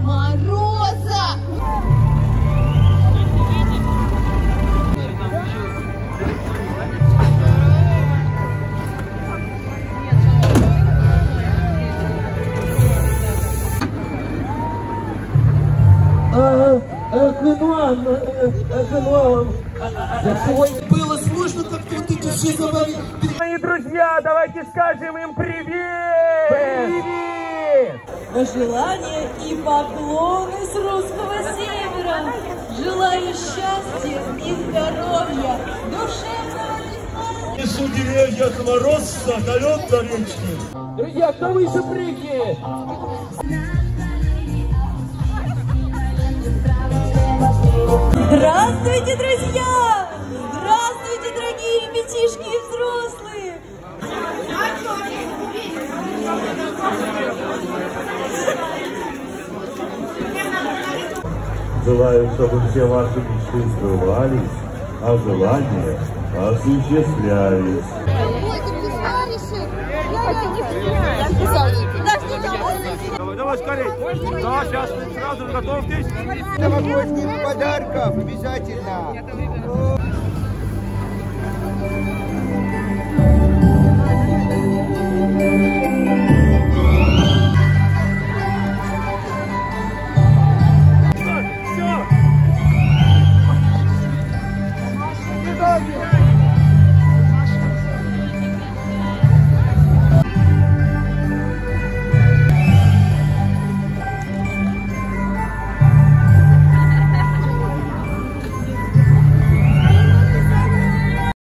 Мороза! Было сложно, как-то вот эти все говорили. Мои друзья, давайте скажем им привет! Привет! Пожелания и поклоны с русского севера. Желаю счастья и здоровья, душевного тепла. Несу деревья к морозца, на лед заречный. Друзья, кто выше прыгнет? Здравствуйте, друзья! Здравствуйте, дорогие ребятишки и взрослые! Желаю, чтобы все ваши мечты сбывались, а желания осуществлялись. Давай скорее. Да, сейчас сразу готовьтесь. Новогодних подарков обязательно.